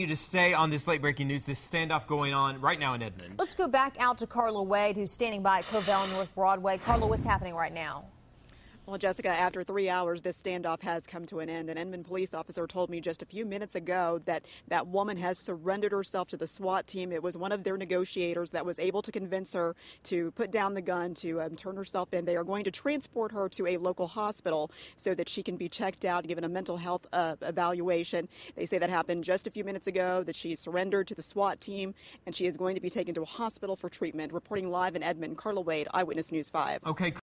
You to stay on this late breaking news, this standoff going on right now in Edmond. Let's go back out to Carla Wade, who's standing by at Covell North Broadway. Carla, what's happening right now? Well, Jessica, after 3 hours, this standoff has come to an end. An Edmond police officer told me just a few minutes ago that that woman has surrendered herself to the SWAT team. It was one of their negotiators that was able to convince her to put down the gun, to turn herself in. They are going to transport her to a local hospital so that she can be checked out, given a mental health evaluation. They say that happened just a few minutes ago, that she surrendered to the SWAT team, and she is going to be taken to a hospital for treatment. Reporting live in Edmond, Carla Wade, Eyewitness News 5. Okay.